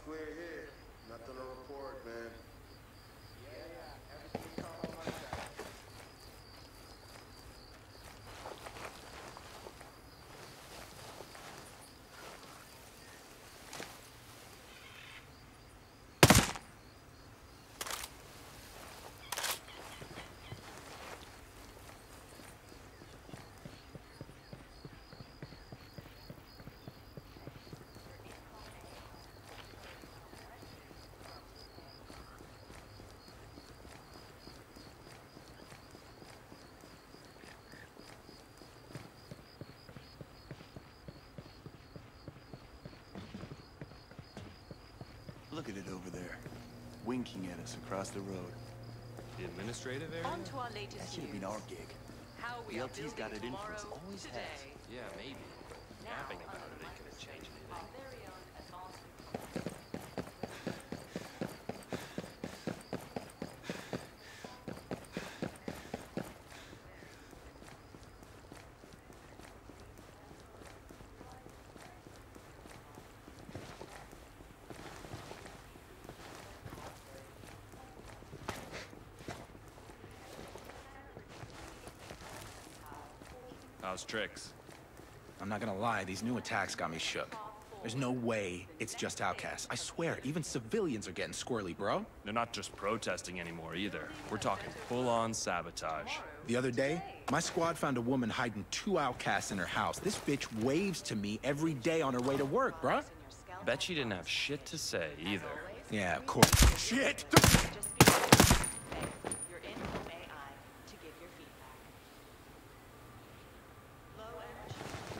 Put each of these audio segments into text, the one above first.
clear here. Nothing to report, man. Yeah, everything's calm on my side. Look at it over there, winking at us across the road. The administrative area? On to our latest That should have been news. our gig. How we are BLT's got it in for us, tomorrow, always today. has. Yeah, maybe. Napping about it ain't gonna change Our anything. very own advanced How's tricks? I'm not gonna lie, these new attacks got me shook. There's no way it's just outcasts. I swear, even civilians are getting squirrely, bro. They're not just protesting anymore either. We're talking full-on sabotage. The other day, my squad found a woman hiding 2 outcasts in her house. This bitch waves to me every day on her way to work, bruh. Bet she didn't have shit to say either. Yeah, of course. Shit! You're in home AI to give your feedback. Low energy.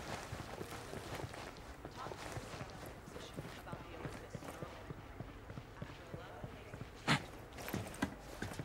Talk to your physician about the Olympus neural imaging. After a low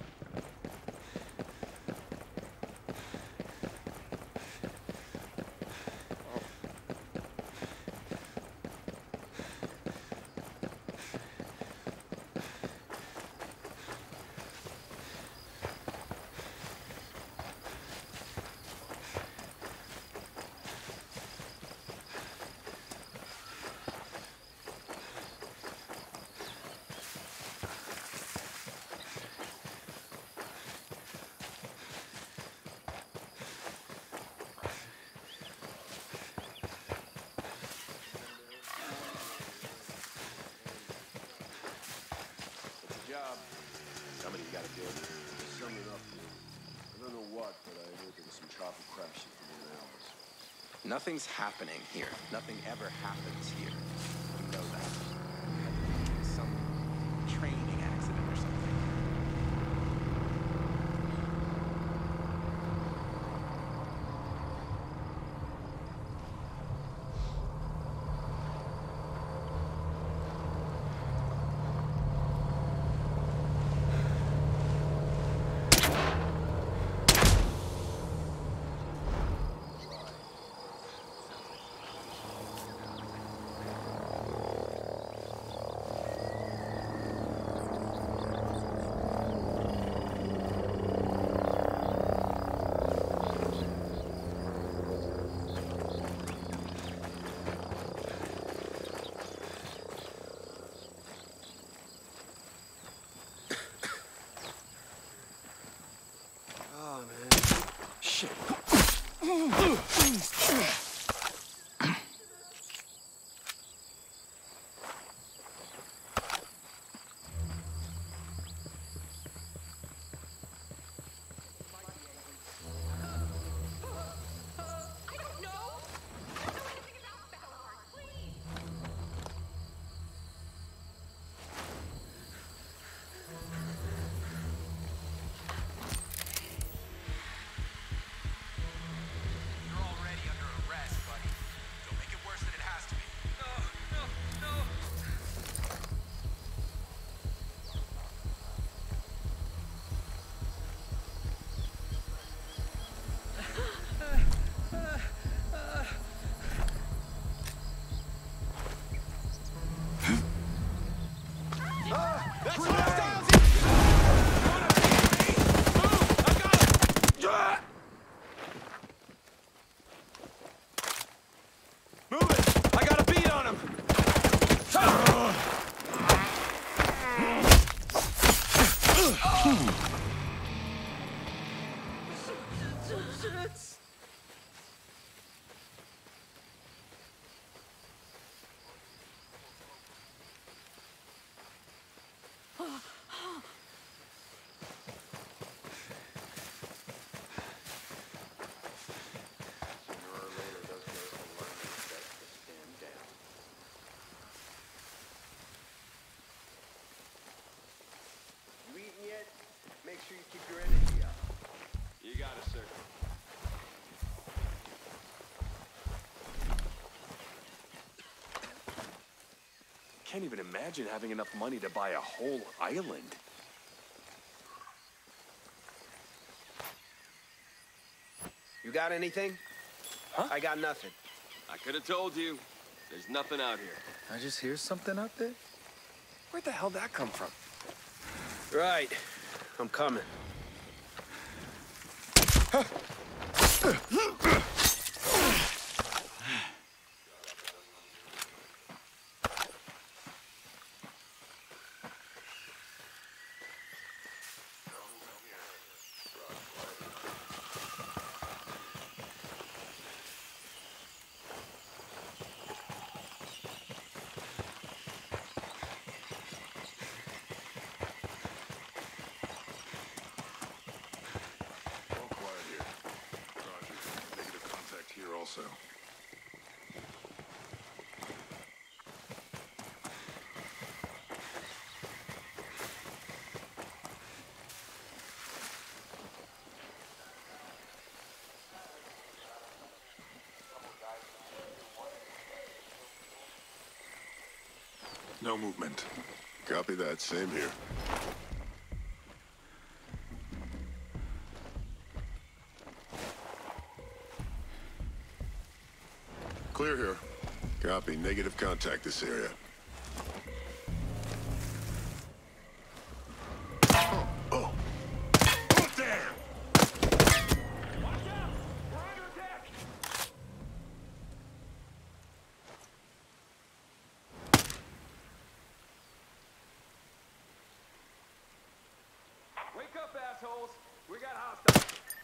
It's a job. Somebody's got to do it. Sum it up, dude. I don't know what, but I heard there was some choppy crap shit from the hours. Nothing's happening here. Nothing ever happens here. You know that. Some training accident or something. Can't even imagine having enough money to buy a whole island. You got anything? Huh? I got nothing. I could have told you. There's nothing out here. I just hear something out there? Where'd the hell that come from? Right. I'm coming. All quiet here. Roger. Negative contact here also. No movement. Copy that. Same here. Clear here. Copy. Negative contact this area. Oh, oh. Oh, damn! Wake up, assholes! We got hostiles.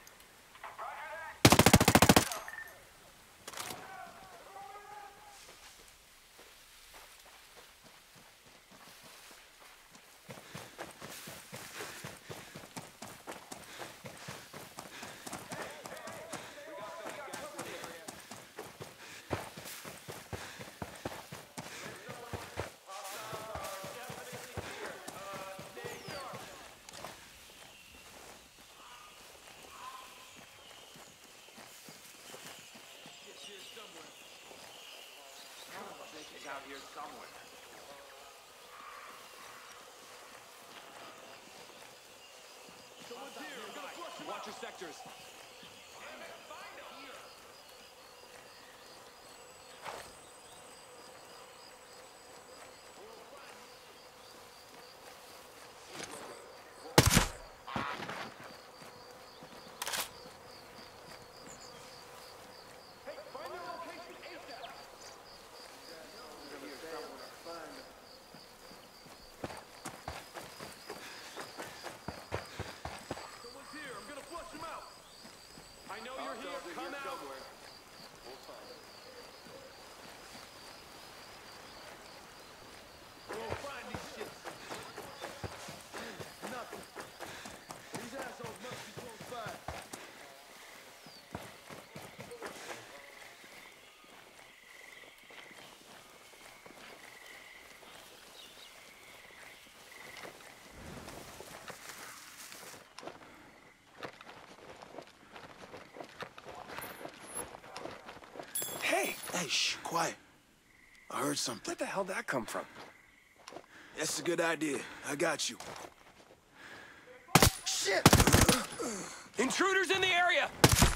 Out here somewhere. Someone's here. I'm gonna flush them. Watch your sectors. Hey, find their location ASAP. Someone's here. I'm gonna flush them out. I know you're here. Come out. We'll find these shits. Nothing. These assholes must be close by. Hey, Hey, shh, quiet. I heard something. where'd the hell that come from? That's a good idea. I got you. Shit! Intruders in the area!